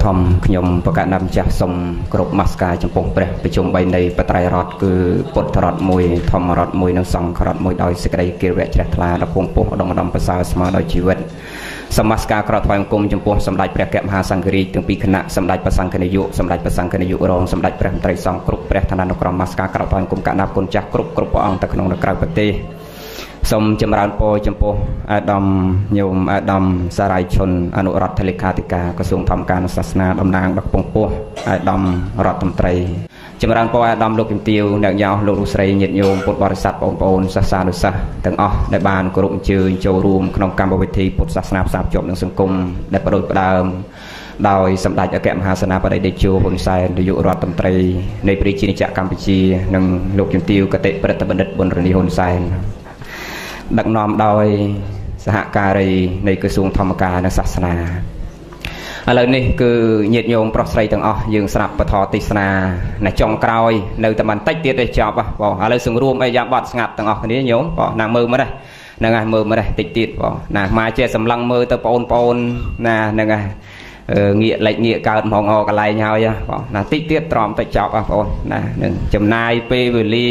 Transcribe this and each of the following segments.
ធំខ្ញុំប្រកាសណាំចាស់សូមគ្រប់ម៉ាស្កាចំពោះព្រះប្រជុំ3នៃបត្រៃរដ្ឋគឺពុទ្ធរដ្ឋមួយធម្មរដ្ឋមួយនិងសង្ឃរដ្ឋមួយដោយសេចក្តីគិរវៈជ្រះថ្លាដល់ពងពោះឧត្តមឧត្តមប្រសើរស្មើដោយជីវិតសមាស្ការក្រថ្វាយបង្គំចំពោះសម្ដេចព្រះកមហាសង្ឃរាជទាំងពីរគណៈសម្ដេចព្រះសង្ឃនាយកសម្ដេចព្រះសង្ឃនាយករងសម្ដេចព្រះមន្ត្រីសង្ឃគ្រប់ព្រះឋានានុក្រមម៉ាស្ការក្រថ្វាយបង្គំកណ្ដាប់គុណចាស់គ្រប់ព្រះអង្គទៅក្នុងនិងក្រៅប្រទេសសូមចម្រើនពរចំពោះអាដាមញោមអាដាមសារាយឈុនអនុរដ្ឋលេខាធិការក្រសួងធម្មការនិងសាសនាតំណាងដល់ពងពោះអាដាមរដ្ឋមន្ត្រីចម្រើនពរអាដាមលោកជំទាវអ្នកញោមលោកលោកស្រីញាតិញោមពុទ្ធបរិស័ទបងប្អូនសាសនានុសិស្សទាំងអស់ដែលបានគោរពអញ្ជើញចូលរួមក្នុងកម្មវិធីពុទ្ធសាសនាផ្សារភ្ជាប់នឹងសង្គមដែលបដូរផ្ដើមដោយសម្ដេចអគ្គមហាសេនាបតីតេជោហ៊ុនសែននាយករដ្ឋមន្ត្រីនៃប្រជាជាតិកម្ពុជានិងលោកជំទាវកតិប្រិទ្ធបណ្ឌិតប៊ុនរនីហ៊ុនសែនដឹកនាំដោយសហការីនៃក្រសួងធម្មការនិងសាសនាឥឡូវនេះគឺញាតិញោមប្រុសស្រីទាំងអស់យើងស្រាប់ពធទេសនានៅចុងក្រោយនៅតែបន្តិចទៀតទេចប់បងឥឡូវសង្រួមអីយ៉ាងបាត់ស្ងាត់ទាំងអស់គ្នាញោមបងណាមើលមើលហ្នឹងហើយមើលមើលតិចទៀតបងណាមកចេះសម្លឹងមើលទៅបងប្អូនណាហ្នឹងហើយងាកលេចងាកកើតហ្មងអកន្លែងហើយបងណាតិចទៀតទ្រាំតិចចប់បងប្អូនណានឹងចំណាយពេលវេលា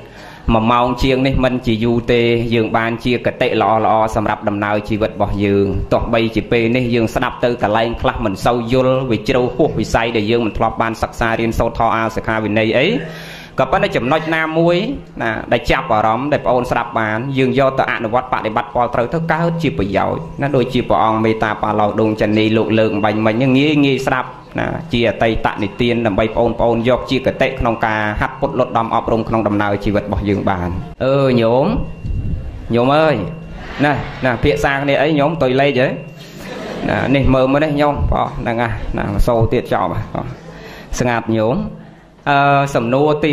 1ម៉ោងជាងនេះមិនជាយូរទេយើងបានជាកតិល្អសម្រាប់ដំណើរជីវិតរបស់យើងទោះបីជាពេលនេះយើងស្ដាប់ទៅកន្លែងខ្លះមិនសូវយល់វាជ្រៅហួសវិស័យដែលយើងមិនធ្លាប់បានសិក្សារៀនសូត្រធម៌អាសិក្ខាវិន័យអីក៏ប៉ុន្តែចំណុចណាមួយណាដែលចាប់អារម្មណ៍ដែលបងអូនស្ដាប់បានយើងយកទៅអនុវត្តបដិបត្តិពលត្រូវទៅកើតជាប្រយោជន៍ណាដូចជាព្រះអង្គមេត្តាបាឡោដងចនីលោកលើកអំបញ្ញមិញងាយស្ដាប់ណាជាអតីតនិទានដើម្បីបងប្អូនយកជាកតិក្នុងការហាត់ពុតលត់ដំអប់រំក្នុងដំណើរជីវិតរបស់យើងបានញោមអើយណាភាសាគ្នាអីញោមតុយលេខហ៎ណានេះមើលមើលនេះញោមបងហ្នឹងណាសូទៀតចប់ស្ងាត់ញោមសំណួរទី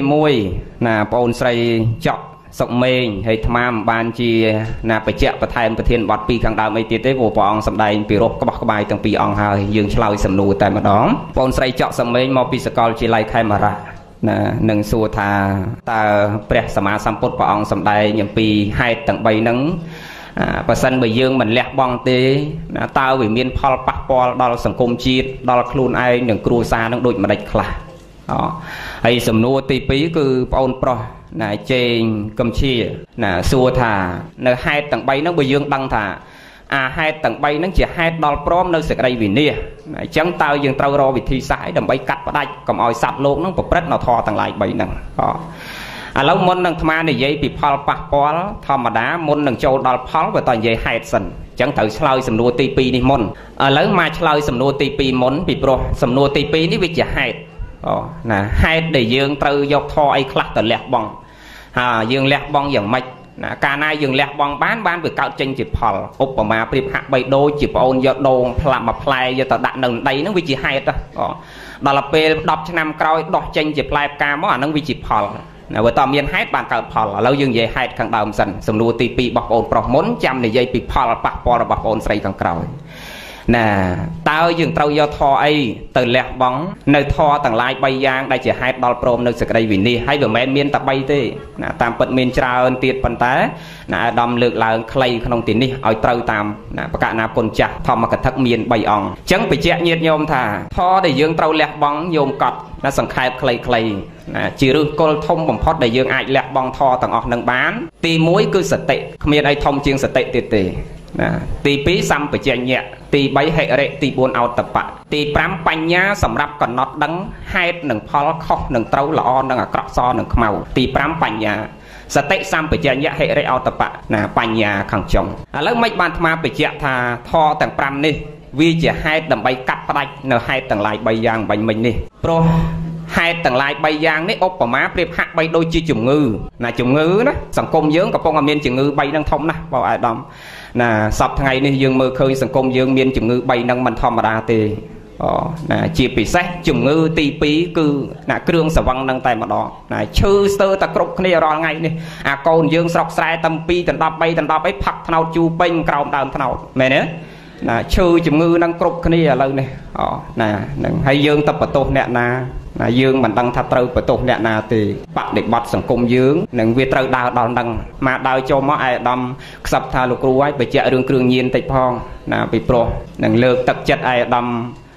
1ណាបងអូនស្រីចောက်សុកមេងហើយថ្មបានជាណាបច្ចៈបន្ថែមប្រធានបទ2ខាងដើមអីទៀតទេព្រោះព្រះអង្គសម្ដែងពីរោះក្បោះក្បាយទាំងពីរអង្គហើយយើងឆ្លើយសំណួរតែម្ដងបងស្រីចောက်សុកមេងមកពីសាកលវិទ្យាល័យខេមរៈណានឹងសួរថាតើព្រះសម្មាសម្ពុទ្ធព្រះអង្គសម្ដែងអំពីហេតុទាំង3ហ្នឹងបើសិនបើយើងមិនលះបង់ទេណាតើវាមានផលប៉ះពាល់ដល់សង្គមជាតិដល់ខ្លួនឯងនិងគ្រួសារនឹងដូចម្ដេចខ្លះហើយសំណួរទី2គឺបងអូនប្រុសណាជេងកំជាណាសួរថានៅហេតុទាំង3ហ្នឹងបើយើងដឹងថាអាហេតុទាំង3ហ្នឹងជាហេតុដល់ព្រមនៅសេចក្តីវិនាសអញ្ចឹងតើយើងត្រូវរកវិធីសាស្ត្រដើម្បីកាត់ផ្ដាច់កុំឲ្យសត្វលោកហ្នឹងប្រព្រឹត្តនៅធម៌ទាំងឡាយ3ហ្នឹងឥឡូវមុននឹងអាត្មានិយាយពីផលប៉ះពាល់ធម្មតាមុននឹងចូលដល់ផលបើតើនិយាយហេតុសិនអញ្ចឹងត្រូវឆ្លើយសំណួរទី2នេះមុនឥឡូវមកឆ្លើយសំណួរទី2មុនពីព្រោះសំណួរទី2នេះវាជាហេតុណាហេតុដែលយើងត្រូវយកធម៌អីខ្លះទៅលះបង់យើងលះបង់យ៉ាងម៉េចណាកាលណាយើងលះបង់បានវាកើតចេញជាផលឧបមាប្រៀបហាក់បីដូចជាប្អូនយកដូងផ្លាប់មួយផ្លែយកទៅដាក់នៅដីហ្នឹងវាជាហេតុដល់ពេល10ឆ្នាំក្រោយដោះចេញជាផ្លែផ្កាមកអាហ្នឹងវាជាផលណាបើតើមានហេតុបានកើតផលឥឡូវយើងនិយាយហេតុខាងដើមសិនសំណួរទី2របស់បងប្រុសមុនចាំនិយាយពីផលប៉ះពាល់របស់បងស្រីខាងក្រោយណាតើយើងត្រូវយកធម៌អីទៅលះបង់នៅធម៌ទាំងឡាយ3យ៉ាងដែលជាហេតុដល់ព្រមនៅសេចក្តីវិនិច្ឆ័យហើយមិនមែនមានតែ3ទេណាតាមពិតមានច្រើនទៀតប៉ុន្តែណាអាដាមលើកឡើងខ្លីក្នុងទីនេះឲ្យត្រូវតាមណាបកណាគុណចាស់ធម្មកថាមាន3អង្គអញ្ចឹងបញ្ជាក់ញាតិញោមថាធម៌ដែលយើងត្រូវលះបង់ញោមកត់ណាសង្ខេបខ្លីៗណាជាឫសគល់ធំបំផុតដែលយើងអាចលះបង់ធម៌ទាំងអស់នឹងបានទី1គឺសតិគ្មានអីធំជាងសតិទៀតទេណាទី2សម្បជញ្ញៈទី3ហិរិទី4អោតបៈទី5បញ្ញាសម្រាប់កំណត់ដឹងហេតុនិងផលខុសនិងត្រូវល្អនិងអាក្រក់សនិងខ្មៅទី5បញ្ញាសតិសម្បជញ្ញៈហិរិអោតបៈណាបញ្ញាខាងចុងឥឡូវមិនបានអាត្មាបញ្ជាក់ថាធម៌ទាំង5នេះវាជាហេតុដើម្បីកាត់ផ្ដាច់នៅហេតុទាំងឡាយ3យ៉ាងបាញ់មិញនេះព្រោះហេតុទាំងឡាយ3យ៉ាងនេះឧបមាប្រៀបហាក់បីដូចជាជំងឺណាជំងឺណាសង្គមយើងកំពុងតែមានជំងឺ3ហ្នឹងធំណាស់បងអាដាមណាសប្តាហ៍ថ្ងៃនេះយើងមើលឃើញសង្គមយើងមានជំងឺ3ហ្នឹងមិនធម្មតាទេណាជាពិសេសជំងឺទី2គឺណាគ្រឿងស្រវឹងហ្នឹងតែម្ដងណាឈឺស្ទើរតែគ្រប់គ្នារាល់ថ្ងៃនេះអាកូនយើងស្រុកស្រែតាំពីដណ្ដប់3ដណ្ដប់អីផាក់ថ្នោតជូរពេញក្រោមដើមថ្នោតមែនទេណាឈឺជំងឺហ្នឹងគ្រប់គ្នាឥឡូវនេះណាហ្នឹងហើយយើងទៅបន្ទោសអ្នកណាយើងមិនដឹងថាត្រូវបន្ទោសអ្នកណាទេបដិបត្តិសង្គមយើងនឹងវាត្រូវដើរដល់ហ្នឹងមកដើរចូលមកឯអាដាមខ្សឹបថាលោកគ្រូឲ្យបញ្ជាក់រឿងគ្រឿងញៀនតិចផងណាពីព្រោះនឹងលើកទឹកចិត្តឯអាដាម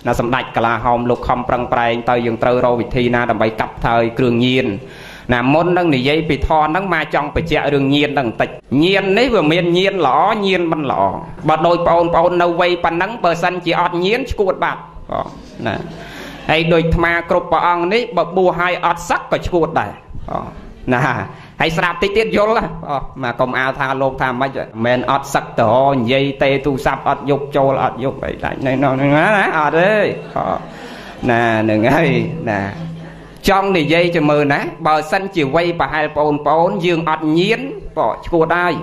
là sầm đạch cả là hòm lục không prang prai tao dừng trâu rô vị thi na đầm bay cặp thời cường nhiên là môn nâng này dây bị thò nâng ma trong bị chẹo đường nhiên đằng tịch nhiên đấy vừa miền nhiên lỏ nhiên bắn lỏ bật đôi paon nâu vây pan nắng bờ xanh chỉ ọt nhiên chuột bạc nè hay đôi ma cột paon đấy bờ bùa hai ọt sắc có chuột đây nè hay sạp tí tiết vô là mà công ao tha lô tham mấy vậy men ọt sắc tổ dây tê tu sạp ọt dục châu ọt dục vậy này nó ọt đấy nè đừng ấy nè trong này dây cho mờ ná bờ xanh chiều quay bà hai paon dương ọt nhiên bỏ chuột đây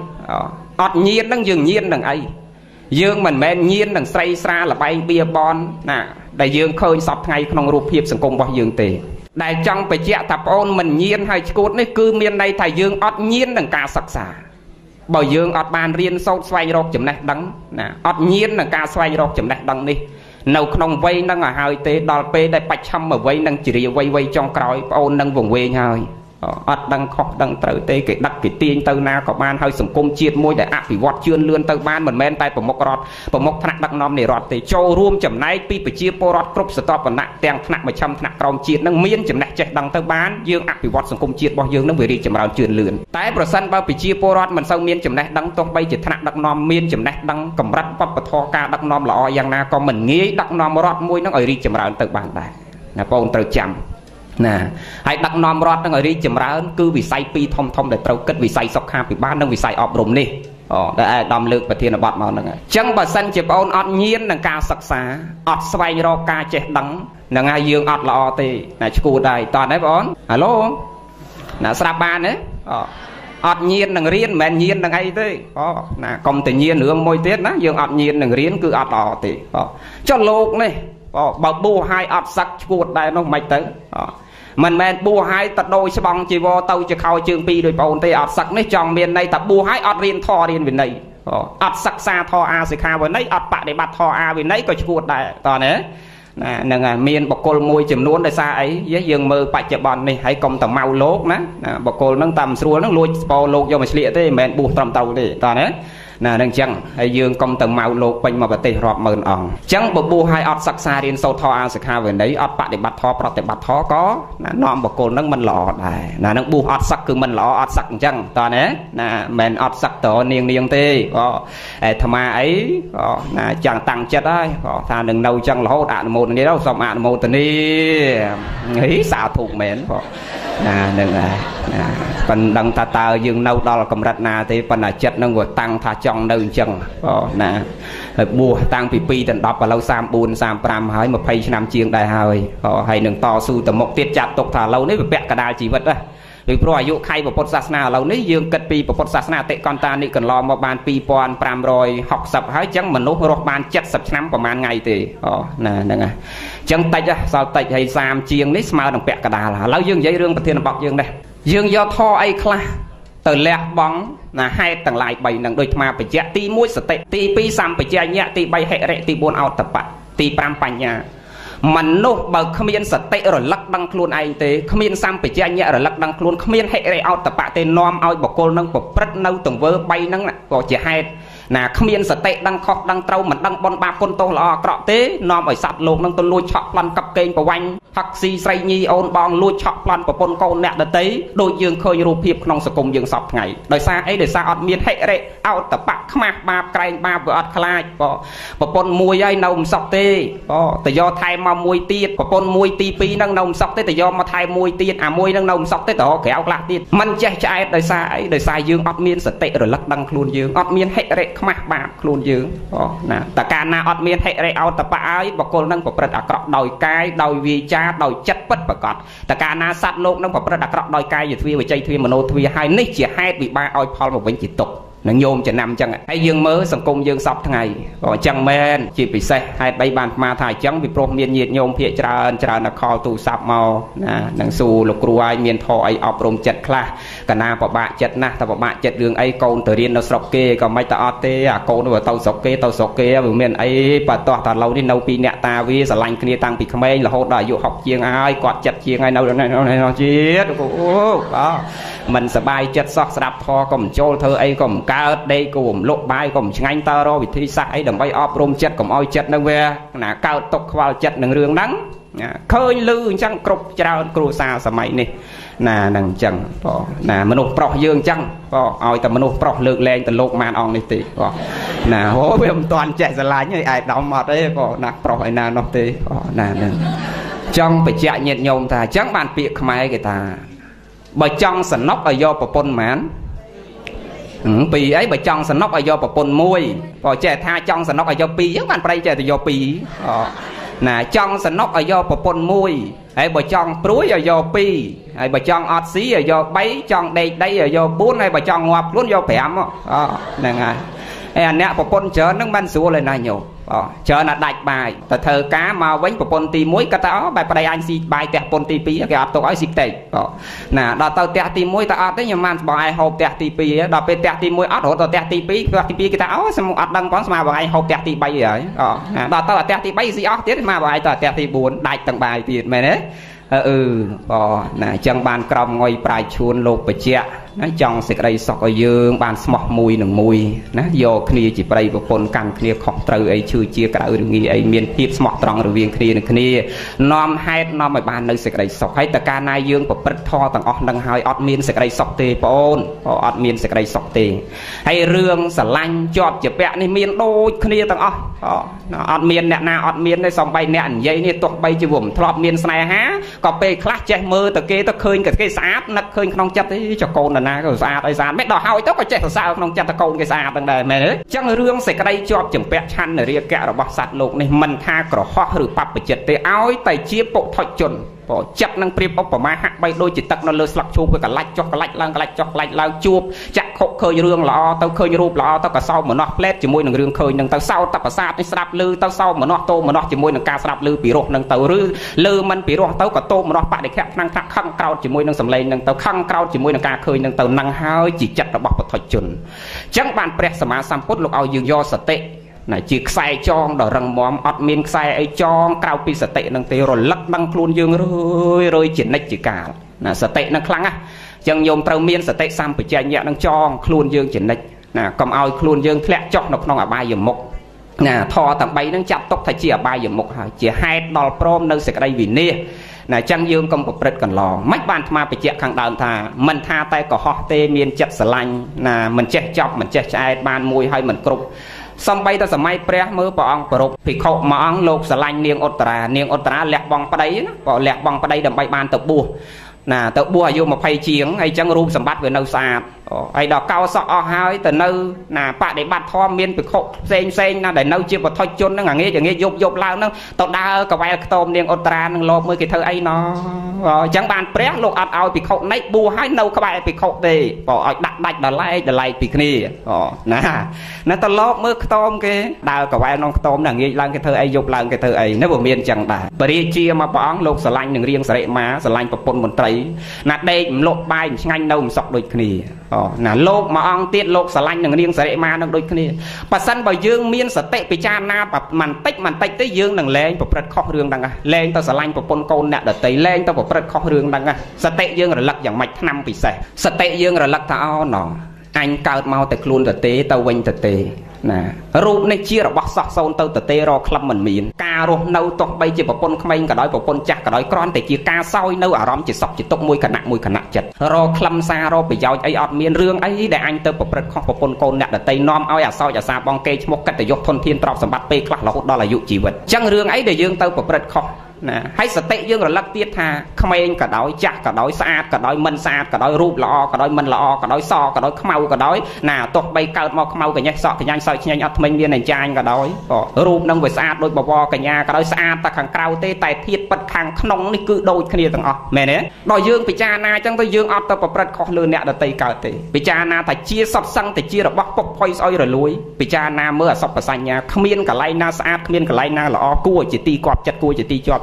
ọt nhiên đang dừng nhiên đằng ấy dương mình men nhiên đằng say xa là bay bia bon nè đại dương khơi sập ngayក្នុងរូបភាពសង្គមរបស់យើងទេដែលចង់បញ្ជាក់ថាបងអូនមិនញៀនហើយឈួតនេះគឺមានន័យថាយើងអត់ញៀននឹងការសិក្សាបើយើងអត់បានរៀនសូត្រស្វែងរកចំណេះដឹងណាអត់ញៀននឹងការស្វែងរកចំណេះដឹងនេះនៅក្នុងវ័យនឹងឲ្យហើយទេដល់ពេលដែលបច្ឆិមវ័យនឹងជាវ័យចុងក្រោយបងអូននឹងវង្វេងហើយអត់ដឹងខុសដឹងត្រូវទេគេដឹកគេទាញទៅណាក៏បានហើយសង្គមជាតិមួយដែលអភិវឌ្ឍជឿនលឿនទៅបានមិនមែនតែប្រមុខរដ្ឋប្រមុខថ្នាក់ដឹកនាំនៃរដ្ឋទេចូលរួមចំណែកពីប្រជាពលរដ្ឋគ្រប់ស្រទាប់វណ្ណៈទាំងថ្នាក់មជ្ឈិមថ្នាក់ក្រោមជាតិនឹងមានចំណេះចេះដឹងទៅបានយើងអភិវឌ្ឍសង្គមជាតិរបស់យើងនឹងវារីកចម្រើនជឿនលឿនតែប្រសិនបើប្រជាពលរដ្ឋមិនសូវមានចំណេះដឹងទោះបីជាថ្នាក់ដឹកនាំមានចំណេះដឹងកម្រិតវប្បធម៌ការដឹកនាំល្អយ៉ាងណាក៏មិនងាយដឹកនាំរដ្ឋមួយនឹងឲ្យរីកចម្រើនទៅបានដែរណាបងត្រូវចាំណាហើយដឹកនាំរដ្ឋនឹងឲ្យរីកចម្រើនគឺវិស័យពីរធំដែលត្រូវគិតវិស័យសុខាភិបាលនិងវិស័យអប់រំនេះដែលអាដាមលើកប្រធានបទមកហ្នឹងអញ្ចឹងបើសិនជាបងអត់ញៀននឹងការសិក្សាអត់ស្វែងរកការចេះដឹងនឹងហើយយើងអត់ល្អទេណាឈ្គួរដែរតើណាបងហៅឡូណាស្រាប់បានទេអត់ញៀននឹងរៀនមិនមែនញៀននឹងអីទេណាកុំតែញៀនរឿងមួយទៀតណាយើងអត់ញៀននឹងរៀនគឺអត់ល្អទេចុះលោកនេះបើបួហើយអត់សឹកឈួតដែរនោះមិនទៅមិនមែនបួហើយតដូរស្បង់ជីវរទៅជាខោជើងពីរដោយបងអូនទេអត់សឹកនេះចង់មានន័យថាបួហើយអត់រៀនធម៌រៀនវិន័យអត់សិក្សាធម៌អាសិក្ខាវិន័យអត់បដិបត្តិធម៌អាវិន័យក៏ឈួតដែរតើណាហ្នឹងហើយមានបកគលមួយចំនួនដោយសារអីយើងមើលបច្ចុប្បន្ននេះហើយកុំតែម៉ៅលោកណាបកគលហ្នឹងតាមស្រួលហ្នឹងលួចស្ពោលោកយកមកឆ្លៀកទេមិនមែនបួត្រឹមត្រូវទេតើណាណានឹងអញ្ចឹងហើយយើងកុំទៅម៉ៅលោកពេញមកប្រទេសរាប់ម៉ឺនអង្គអញ្ចឹងបបួសឲ្យអត់សិក្សារៀនសូត្រធម៌អាសិក្ខាវិន័យអត់បដិបត្តិធម៌ប្រតិបត្តិធម៌ក៏នាំបកគលនឹងមិនល្អដែរណានឹងបួសអត់សឹកគឺមិនល្អអត់សឹកអញ្ចឹងតើណាមិនអត់សឹកតនាងទេក៏អាត្មាអីក៏ណាចាំងតាំងចិត្តហើយក៏ថានឹងនៅអញ្ចឹងរហូតអនុមោទនាទៅសូមអនុមោទនាហីសាធុមែនក៏ណានឹងណាប៉ុន្តែដឹងថាតើយើងនៅដល់កម្រិតណាទេប៉ុន្តែចិត្តនឹងវាតាំងថាចង់នៅអញ្ចឹងណាហើយបួសតាំងពី2ដល់10ឥឡូវ34 35ហើយ20ឆ្នាំជាងដែរហើយនឹងតស៊ូទៅមុខទៀតចាត់ទុកថាឥឡូវនេះវាពាក់កណ្ដាលជីវិតណាពីព្រោះអាយុខៃពុទ្ធសាសនាឥឡូវនេះយើងគិតពីពុទ្ធសាសនាអតិកន្តានិកន្លងមកបាន2560ហើយអញ្ចឹងមនុស្សរស់បាន70ឆ្នាំប្រហែលថ្ងៃទេណាហ្នឹងហើយអញ្ចឹងតិចសល់តិចហើយ30ជាងនេះស្មើនឹងពាក់កណ្ដាលឥឡូវយើងនិយាយរឿងប្រធានបទយើងដែរយើងយកធម៌អីខ្លះទៅលះបង់ណាហេតុទាំងឡាយ3នឹងដូចអាត្មាបញ្ជាក់ទី1សតិទី2សម្បជញ្ញៈទី3ហិរិទី4អោតបៈទី5បញ្ញាមនុស្សបើគ្មានសតិរលឹកដឹងខ្លួនឯងទេគ្មានសម្បជញ្ញៈរលឹកដឹងខ្លួនគ្មានហិរិអោតបៈទេនាំឲ្យបុគ្គលនឹងប្រព្រឹត្តនៅទង្វើ3ហ្នឹងក៏ជាហេតុណាគ្មានសតិដឹងខុសដឹងត្រូវមិនដឹងបុណ្យបាបគុណទោសល្អអាក្រក់ទេនាំឲ្យសត្វលោកនឹងទៅលួចឆក់ប្លន់កັບកេងប្រវាញ់ផឹកស៊ីស្រីញីអូនបងលួចឆក់ប្លន់ប្រពន្ធកូនអ្នកដតីដូចយើងឃើញរូបភាពក្នុងសង្គមយើងសពថ្ងៃដោយសារអីដោយសារអត់មានហិរិអោតបៈខ្មាស់បាបក្រែងបាបវាអត់ខ្លាចប្រពន្ធមួយហើយនៅមិនសក់ទេទៅយកថែមមកមួយទៀតប្រពន្ធមួយទី2ហ្នឹងនៅមិនសក់ទេទៅយកមកថែមមួយទៀតអាមួយហ្នឹងនៅមិនសក់ទេទៅក្រៅខ្លះទៀតមិនចេះឆ្អែតដោយសារអីដោយសារយើងអត់មានសតិរលឹកដឹងខ្លួនយើងអត់មានហិរិខ្មាស់បាបខ្លួនយើងណាតែកាលណាអត់មានហិរិអោតបៈហើយបុគ្គលនឹងប្រព្រឹត្តអាក្រក់ដោយកាយដោយវាចាដោយចិត្តពិតប្រាកដតែកាលណាសត្វលោកនឹងប្រព្រឹត្តអាក្រក់ដោយកាយទ្វាវិច័យទ្វាមโนទ្វាហើយនេះជាហេតុវិបាកឲ្យផលមកវិញជាទុក្ខនឹងញោមចំណាំអញ្ចឹងហើយយើងមើលសង្គមយើងសពថ្ងៃអញ្ចឹងមែនជាពិសេសហេតុ3បានស្មាថាអញ្ចឹងពីព្រោះមានញាតិញោមភាគច្រើនតែខលទូរស័ព្ទមកណានឹងសួរលោកគ្រូឲ្យមានធរអីអប់រំចិត្តខ្លះកណាបបាក់ចិត្តណាស់តែបបាក់ចិត្តរឿងអីកូនទៅរៀននៅស្រុកគេក៏មិនតែអត់ទេអាកូនទៅស្រុកគេវាមានអីបើតោះតែឡូវនេះនៅពីអ្នកតាវាស្រឡាញ់គ្នាតាំងពីក្មេងរហូតដល់អាយុ60ជាងហើយគាត់ចិត្តជាងហើយនៅជាតិអូបាទមិនសบายចិត្តសោះស្ដាប់ធម៌ក៏មិនចូលធ្វើអីក៏មិនកើតដេកក៏មិនលក់បាយក៏មិនឆ្ងាញ់តើរកវិធីសាស្ត្រអីដើម្បីអប់រំចិត្តកុំឲ្យចិត្តនឹងវាណាកើតទុកខ្វល់ចិត្តនឹងរឿងហ្នឹងឃើញលឺអញ្ចឹងគ្រប់ច្រើនគ្រួសារសម័យនេះណានឹងអញ្ចឹងបងណាមនុស្សប្រុសយើងអញ្ចឹងបងឲ្យតែមនុស្សប្រុសលើកលែងទៅលោកម៉ានអង្គនេះទេបងណាហូវាមិនតាន់ចេះស្រឡាញ់ឯកឧត្តមអត់ទេបងណាប្រុសឯណានោះទេបងណានឹងចង់បញ្ជាក់ញាតិញោមថាអញ្ចឹងបានពាក្យខ្មែរគេថាបើចង់សនុកឲ្យយកប្រពន្ធម៉ានពីអីបើចង់សនុកឲ្យយកប្រពន្ធមួយបើចេះថាចង់សនុកឲ្យយកពីរអញ្ចឹងបានប្រៃចេះតែយកពីរណាចង់សនុកឲ្យយកប្រពន្ធមួយហើយបើចង់ព្រួយឲ្យយកពីរហើយបើចង់អត់ស៊ីឲ្យយក3ចង់ដេកដីឲ្យយក4ហើយបើចង់ងាប់ខ្លួនយក5ហ្នឹងហើយអាអ្នកប្រពន្ធច្រើនហ្នឹងមិនស្រួលទេណាញោមច្រើនណាដាច់បាយតែធ្វើការមកវិញប្រពន្ធទី1គាត់ថាបែបប្តីអញស៊ីបាយផ្ទះប្រពន្ធទី2គេអត់ទុកឲ្យស៊ីផ្ទៃណាដល់ទៅផ្ទះទី1តែអត់ទេខ្ញុំបានបងឯងហូបផ្ទះទី2ដល់ពេលផ្ទះទី1អត់រហូតដល់ផ្ទះទី2ផ្ទះទី2គេថាសំអត់ដឹងផងស្មាបងឯងហូបផ្ទះទី3ហើយដល់ទៅផ្ទះទី3ស៊ីអស់ទៀតស្មាបងឯងទៅផ្ទះទី4ដាច់ទាំងបាយទៀតមែនទេណាអញ្ចឹងបានក្រំងុយប្រាយឈួនលោកបច្ចៈណាចង់សេចក្តីសុខឲ្យយើងបានស្មោះមួយនឹងមួយណាយកគ្នាជាប្តីប្រពន្ធកាន់គ្នាខុសត្រូវអីឈឺជាក្រៅរងាអីមានភាពស្មោះត្រង់រវាងគ្នានឹងគ្នានាំហេតុនាំឲ្យបាននៅសេចក្តីសុខហើយតើកាលណាយើងប្រព្រឹត្តធម៌ទាំងអស់នឹងហើយអត់មានសេចក្តីសុខទេបងអូនអត់មានសេចក្តីសុខទេហើយរឿងស្រឡាញ់ជាប់ជាពាក់នេះមានដូចគ្នាទាំងអស់អត់មានអ្នកណាអត់មានទេសំបីអ្នកនិយាយនេះទោះបីជាមិនធ្លាប់មានស្នេហាក៏ពេលខ្លះចេះមើលទៅគេទៅឃើញគេស្អាតនឹកឃើញក្នុងចិត្តទេចកូនណាក៏ស្អាតអីស្អាតមិនដល់ហើយទៅក៏ចេះសរសើរក្នុងចិត្តតកូនគេស្អាតហ្នឹងដែរមែនទេអញ្ចឹងរឿងសេចក្តីជាប់ចម្ពាក់ឆន្ទរាគៈរបស់សត្វលោកនេះមិនថាក្រហោះឬបព្វជិតទេឲ្យតែជាពុថុជនចិត្តនឹងព្រៀបឧបមាហាក់បីដូចជាទឹកនៅលើស្លឹកឈូកវាកលាច់ចុះកលាច់ឡើងកលាច់ចុះកលាច់ឡើងជួបចាក់ខុកឃើញរឿងល្អទៅឃើញរូបល្អទៅក៏សោមនស្សផ្លែតជាមួយនឹងរឿងឃើញនឹងទៅសោតប្រសាទនេះស្ដាប់ឮទៅសោមនស្សតោមនស្សជាមួយនឹងការស្ដាប់ឮពីរោះនឹងទៅឬឮមិនពីរោះទៅក៏តោមនស្សបដិខៈខ្លាំងខឹងក្រោតជាមួយនឹងសម្លេងនឹងទៅខឹងក្រោតជាមួយនឹងការឃើញនឹងទៅនឹងហើយជាចិត្តរបស់ពុទ្ធជនអញ្ចឹងបានព្រះសម្មាសម្ពុទ្ធលោកឲ្យយើងយកសតិណាជាខ្សែចងដ៏រឹងមាំអត់មានខ្សែអីចងក្រៅពីសតិនឹងទេរលឹកដឹងខ្លួនយើងរឿយជានិច្ចជាកាលណាសតិនឹងខ្លាំងណាស់អញ្ចឹងញោមត្រូវមានសតិសម្បជញ្ញៈនឹងចងខ្លួនយើងជានិច្ចណាកុំឲ្យខ្លួនយើងធ្លាក់ចុះនៅក្នុងអបាយមុខណាធរទាំង3នឹងចាត់ទុកថាជាអបាយមុខហើយជាហេតុដល់ព្រមនៅសេចក្តីវិនាសណាអញ្ចឹងយើងកុំប្រព្រឹត្តកន្លងមិនបានអាត្មាបញ្ជាក់ខាងដើមថាមិនថាតែកុហកទេមានចិត្តស្រឡាញ់ណាមិនចេះចប់មិនចេះឆ្អែតបានមួយហើយមិនគ្រប់សំបីតែសម័យព្រះមើលព្រះអង្គប្រពភិក្ខុមួយអង្គលោកស្រឡាញ់នាងឧត្តរាលះបង់ប្តីណាក៏លះបង់ប្តីដើម្បីបានទៅបួសណាទៅបួសអាយុ20ជាងហើយអញ្ចឹងរូបសម្បត្តិវានៅស្អាតហើយដល់កោសក់អស់ហើយទៅនៅណាបដិបត្តិធម៌មានភិក្ខុផ្សេងណាដែលនៅជាពុទ្ធជនហ្នឹងអាងាយយប់ឡើងហ្នឹងទៅដើរកវែលខ្ទមនាងឧត្តរានឹងលោបមើលគេធ្វើអីណោះអញ្ចឹងបានព្រះលោកអត់ឲ្យភិក្ខុណេកបួសហើយនៅក្បែរភិក្ខុទេបើឲ្យដាក់ដាច់ដល់ឡែកពីគ្នាណាទៅលោបមើលខ្ទមគេដើរកវែលក្នុងខ្ទមហ្នឹងអាងាយឡើងគេធ្វើអីយប់ឡើងគេធ្វើអីនៅវាមានអញ្ចឹងដែរបរិជាមកព្រះអង្គលោកស្រឡាញ់នឹងរៀងសរិមាស្រឡាញ់ប្រពន្ធមន្ត្រីណាដេកមលក់បាយឆ្ងាញ់នៅមិនសុខដូចគ្នាណាលោកមួយអង្គទៀតលោកស្រឡាញ់នឹងរៀងសរិមានឹងដូចគ្នាបើសិនបើយើងមានសតិពិចារណាបន្តិចទៅយើងនឹងលែងប្រព្រឹត្តខុសរឿងហ្នឹងលែងទៅស្រឡាញ់ប្រពន្ធកូនអ្នកដតីលែងទៅប្រព្រឹត្តខុសរឿងហ្នឹងសតិយើងរលឹកយ៉ាងម៉េចឆ្នាំពិសេសសតិយើងរលឹកថាអញកើតមកតែខ្លួនទៅវិញទៅណារូបនេះជារបស់សោះសូនទៅទេរកក្លឹមមិនមានការរស់នៅទោះបីជាប្រពន្ធក្មេងក៏ដោយប្រពន្ធចាស់ក៏ដោយគ្រាន់តែជាការសោយនៅអារម្មណ៍ជាសក់ជាទុកមួយគណៈចិត្តរកក្លឹមសាររកប្រយោជន៍អីអត់មានរឿងអីដែលអញទៅប្រព្រឹត្តខុសប្រពន្ធកូនអ្នកដតីនាំឲ្យអាសោចអាសាបងគេឈ្មោះកិត្តិយសធនធានទ្រព្យសម្បត្តិពេលខ្លះរហូតដល់អាយុជីវិតអញ្ចឹងរឿងអីដែលយើងទៅប្រព្រឹត្តខុសណាហើយសតិយើងរលឹកទៀតថាក្មេងក៏ដោយចាស់ក៏ដោយស្អាតក៏ដោយមិនស្អាតក៏ដោយរូបល្អក៏ដោយមិនល្អក៏ដោយសក៏ដោយខ្មៅក៏ដោយណាទោះបីកើតមកខ្មៅកញ្ញេះសក់កញ្ញាញ់សើចឆ្ងាញ់អត់ថ្មិញមានអញ្ចាញក៏ដោយរូបនឹងវាស្អាតដូចបវរកញ្ញាក៏ដោយស្អាតតែខាងក្រៅទេតែធាតុពិតខាងក្នុងនេះគឺដូចគ្នាទាំងអស់មែនទេដល់យើងពិចារណាអញ្ចឹងទៅយើងអត់ទៅប្រព្រឹត្តខុសលើអ្នកដតីកើតទេពិចារណាថាជាសត្វសឹងតែជារបស់ពុកផុយស្អុយរលួយពិចារណាមើលអសពបសញ្ញាគ្មានកន្លែងណាស្អាតគ្មានកន្លែងណាល្អគួរជាទីគាប់ចិត្តគួរជាទីជាប់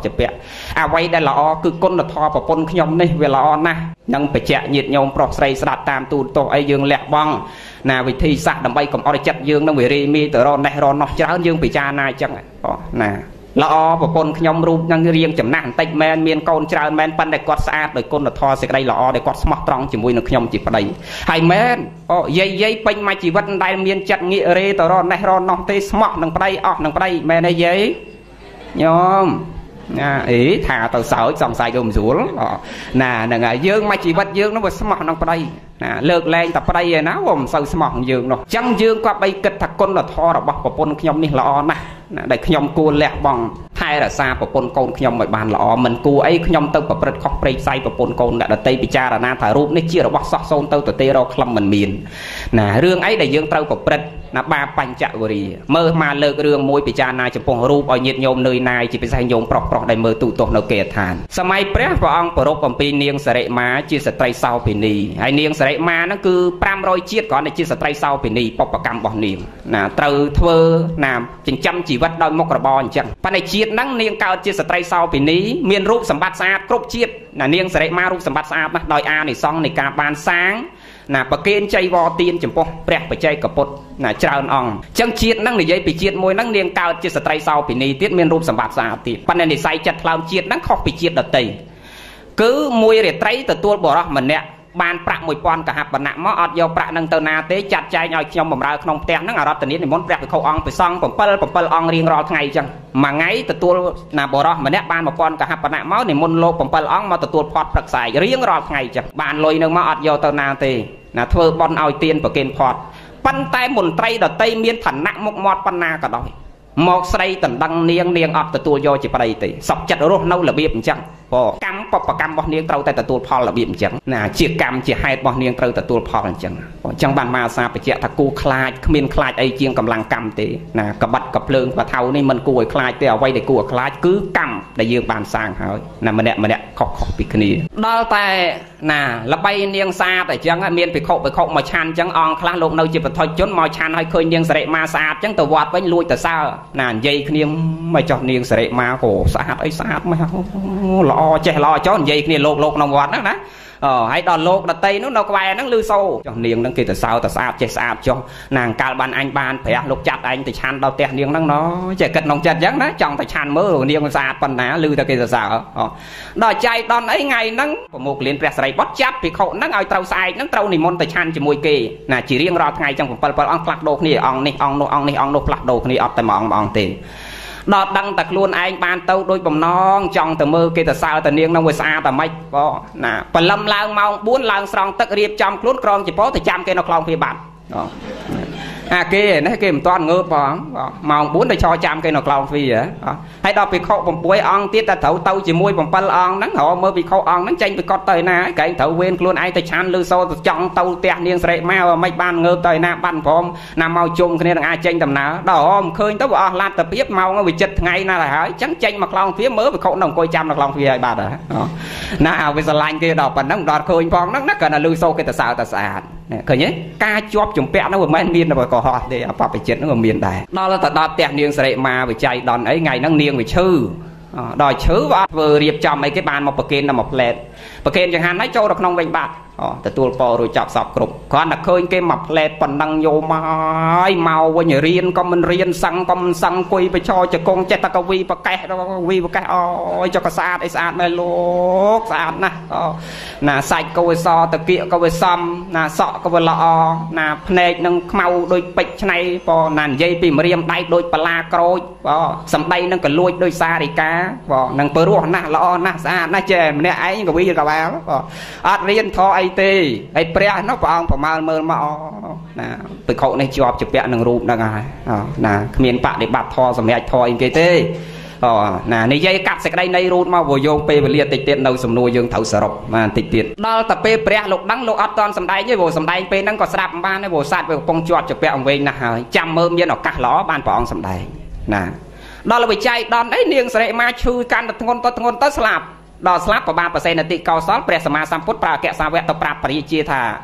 ជាពាក់អ្វីដែលល្អគឺគុណធម៌ប្រពន្ធខ្ញុំនេះវាល្អណាស់នឹងបច្ចៈញាតញោមប្រុសស្រីស្ដាប់តាមទូលទោសអីយើងលះបង់ណាវិធីសាស្ត្រដើម្បីកុំអត់ចិត្តយើងនឹងវារីមីទៅរណេះរណោះច្រើនយើងពិចារណាអញ្ចឹងណាល្អប្រពន្ធខ្ញុំរូបនឹងរៀងចំណាស់បន្តិចមែនមានកូនច្រើនមែនប៉ុន្តែគាត់ស្អាតដោយគុណធម៌សេចក្តីល្អដែលគាត់ស្មោះត្រង់ជាមួយនឹងខ្ញុំជាប្តីហើយមែនយាយពេញមួយជីវិតដែលមានចិត្តងាករេទៅរណេះរណោះទេស្មោះនឹងប្តីអស់នឹងប្តីមែនទេយាយញោមណាអីថាទៅសើចសង្ស័យទៅមិនស្រួលណាហ្នឹងហើយយើងមួយជីវិតយើងនោះវាស្មោះនឹងប្តីណាលើកលែងតែប្តីឯណាវាមិនសូវស្មោះនឹងយើងនោះអញ្ចឹងយើងក៏បីគិតថាគុណធម៌របស់ប្រពន្ធខ្ញុំនេះល្អណាស់ណាដែលខ្ញុំគួរលះបង់ថែរក្សាប្រពន្ធកូនខ្ញុំឲ្យបានល្អមិនគួរអីខ្ញុំទៅប្រព្រឹត្តខុសព្រៃផ្សៃប្រពន្ធកូនអ្នកដតីពិចារណាថារូបនេះជារបស់សោះសូនទៅទទេរកខ្លឹមមិនមានណារឿងអីដែលយើងត្រូវប្រព្រឹត្តណាបាបញ្ចវរីមើលមកលើករឿងមួយពិចារណាចំពោះរូបឲ្យញាតិញោមនឿយណាយជាពិសេសញោមប្រុសដែលមើលទូទស្សន៍នៅគេឋានសម័យព្រះអង្គប្រពអំពីនាងសរិមាជាស្ត្រីសោភិនីហើយនាងសរិមាហ្នឹងគឺ500ជាតិគ្រាន់តែជាស្ត្រីសោភិនីបព្វកម្មរបស់នាងណាត្រូវធ្វើណាចិញ្ចឹមជីវិតដោយមុខរបរអញ្ចឹងប៉ុន្តែជាតិហ្នឹងនាងកើតជាស្ត្រីសោភិនីមានរូបសម្បត្តិស្អាតគ្រប់ជាតិណានាងសរិមារូបសម្បត្តិស្អាតណាស់ដោយអានិសង្សនៃការបានសាងណាប្រគេនចៃវរទានចំពោះព្រះបច្ចេកពុទ្ធណាច្រើនអង្គអញ្ចឹងជាតិហ្នឹងនិយាយពីជាតិមួយហ្នឹងនាងកើតជាស្ត្រីសោភិនីទៀតមានរូបសម្បត្តិស្អាតទៀតប៉ុន្តែនិស័យចិត្តថ្លើមជាតិហ្នឹងខុសពីជាតិដទៃគឺមួយរាត្រីទទួលបរិសម្នាក់បានប្រាក់ 1000 កហបណៈមកអត់យកប្រាក់ហ្នឹងទៅណាទេចាត់ចែងឲ្យខ្ញុំបម្រើក្នុងផ្ទះហ្នឹងអរតនីនិមន្តព្រះភិក្ខុអង្គព្រះសង្ឃ7អង្គរៀងរាល់ថ្ងៃអញ្ចឹងមួយថ្ងៃទទួលណាបរិសម្នាក់បាន 1000 កហបណៈមកនិមន្តលោក7អង្គមកទទួលផាត់ព្រឹកស្អែករៀងរាល់ថ្ងៃអញ្ចឹងបានលុយហ្នឹងមកអត់យកទៅណាទេណាធ្វើបន់ឲ្យទានប្រគេនផាត់ប៉ុន្តែមន្ត្រីដតីមានឋានៈមុខមាត់ប៉ុណ្ណាក៏ដោយមកស្រីដណ្ដឹងនាងអត់ទទួលយកជាប្តីទេសពចិត្តរស់នៅរបៀបអញ្ចឹងកម្មបព្វកម្មរបស់នាងត្រូវតែទទួលផលរបៀបអញ្ចឹងណាជាកម្មជាហេតុរបស់នាងត្រូវទទួលផលអញ្ចឹងអញ្ចឹងបានមកសាបញ្ជាក់ថាគូខ្លាចគ្មានខ្លាចអីជាងកម្លាំងកម្មទេណាកបិតកភ្លើងបថៅនេះមិនគួរឲ្យខ្លាចទេអ្វីដែលគួរឲ្យខ្លាចគឺកម្មដែលយើងបានសាងហើយណាម្នាក់ខុសពីគ្នាដល់តែណាល្បីនាងស្អាតអញ្ចឹងមានភិក្ខុមកឆាន់អញ្ចឹងអង្គខ្លះលោកនៅជាបឋមជនមកឆាន់ឲ្យឃើញនាងសរិមាស្អាតអញ្ចឹងទៅវត្តវិញលួចទៅសើណានិយាយគ្នាមកចោះនាងសរិមាក៏ស្អាតអីស្អាតមកល្អចេះល្អចោះនិយាយគ្នាលោកក្នុងវត្តហ្នឹងណាហើយដល់លោកដតីនោះនៅក្បែរហ្នឹងលឺសូចុះនាងហ្នឹងគេទៅសើទៅស្អាតចេះស្អាតចុះណាងកាលបានអញបានព្រះលោកចាត់អញទៅឆាន់ដល់ផ្ទះនាងហ្នឹងណចេះគិតក្នុងចិត្តអញ្ចឹងណាចង់ទៅឆាន់មើលនាងស្អាតប៉ុណ្ណាលឺតែគេទៅសើដល់ចៃដន្យអីថ្ងៃហ្នឹងប្រមុខលៀនព្រះសរិបុត្រចាប់ភិក្ខុហ្នឹងឲ្យត្រូវស្អែកហ្នឹងត្រូវនិមន្តទៅឆាន់ជាមួយគេណាជារៀងរាល់ថ្ងៃអញ្ចឹង7អង្គផ្លាស់ដូរគ្នាអង្គនេះអង្គនោះអង្គនេះអង្គនោះផ្លាស់ដូរគ្នាអត់តែមួយអង្គទេដល់ដឹងតែខ្លួនឯងបានទៅដោយបំណងចង់ទៅមើលគេទៅសើទៅនាងនឹងវាស្អាតតែម៉េចណាព្រលឹមឡើងម៉ោង4ឡើងស្រង់ទឹករៀបចំខ្លួនក្រងចពោទៅចាំគេនៅខ្លងព្រាបាត់អាគេនេះគេមិនតាន់ងើបបងម៉ោង4ទៅចោចាំគេនៅខ្លងទ្វាហើយដល់ភិក្ខុ6អង្គទៀតតែត្រូវទៅជាមួយ7អង្គហ្នឹងរមើលភិក្ខុអង្គហ្នឹងចេញពីកត់ទៅណាគេត្រូវវេនខ្លួនឯងទៅឆាន់លឺសូទៅចង់ទៅផ្ទះនាងសរិមាមិនបានងើបទៅណាបាត់ព្រមណាមកជុំគ្នានឹងអាចចេញដំណើរដល់មិនឃើញទៅវាអស់លទ្ធភាពម៉ោងវាចិត្តថ្ងៃណាស់ហើយអញ្ចឹងចេញមកខ្លងទ្វាមើលភិក្ខុនៅអង្គុយចាំនៅខ្លងទ្វាឲ្យបាត់ណាឲ្យវាស្រឡាញ់គេដល់ប៉ុណ្ណឹងដល់ឃើញផងហ្នឹងណាគាត់តែលឺសូគេទៅសើទៅស្អាតឃើញទេការជាប់ជំពាក់ហ្នឹងមិនមែនមានតែកុហកទេអបបចិត្តហ្នឹងក៏មានដែរដល់ទៅដល់ផ្ទះនាងសរិមាវិច័យដនអីថ្ងៃហ្នឹងនាងវាឈឺដល់ឈឺវាអត់ធ្វើរៀបចំអីគេបានមកប្រគេនតែមួយផ្លែតប្រគេនចង្ហាន់ហើយចូលទៅក្នុងវិញបាត់ទទួលពររួចចប់សពគ្រប់គ្រាន់តែឃើញគេមកផ្លែតប៉ុណ្ណឹងយកមកហើយមកវិញរៀនក៏មិនរៀនសឹងក៏មិនសឹងគួយបចោចកងចេះតែកវីប្រកេះវីប្រកេះអូយចុះក៏ស្អាតអីស្អាតមែនលោកស្អាតណាស់ណាសាច់ក៏វាសតាគៀកក៏វាសំណាសក់ក៏វាល្អណាភ្នែកនឹងខ្មៅដូចពេជ្រឆ្នៃបើណានិយាយពីម្រាមដៃដូចបលាក្រូចបើសំដីនឹងក៏លួចដូចសារិកាបើនឹងព្រោះណាស់ល្អណាស់ស្អាតណាស់ចេះម្នាក់ឯងកវីក៏បានអត់រៀនធေါ်អីទេហើយព្រះនោះព្រះអង្គប្រមាលមើលមកណាភិក្ខុនេះជាប់ជាពាក់នឹងរូបហ្នឹងហើយណាគ្មានបដិបត្តិធម៌សម្រាប់ធម៌អីគេទេណានិយាយកាត់សេចក្តីនៃរូបមកវាយោងពេលវេលាតិចទៀតនៅសំណួរយើងត្រូវសរុបបានតិចទៀតដល់តែពេលព្រះលោកដឹងលោកអត់តន់សម្ដែងទេព្រោះសម្ដែងពេលហ្នឹងក៏ស្ដាប់មិនបានទេព្រោះសัตว์វាកំពុងជាប់ជាពាក់អង្វែងណាស់ហើយចាំមើលមានឱកាសល្អបានព្រះអង្គសម្ដែងណាដល់វិច័យដនអីនាងសរិមាឈឺកាន់តែធ្ងន់ទៅស្លាប់ដល់ស្លាប់ប្របាទប្រសេនតិកោសលព្រះសម្មាសម្ពុទ្ធប្រើអគ្គសាវកទៅប្រាប់ពរាជាថា